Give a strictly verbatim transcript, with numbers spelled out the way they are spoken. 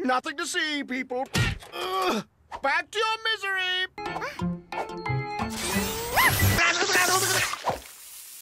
Nothing to see, people. Ugh. Back to your misery.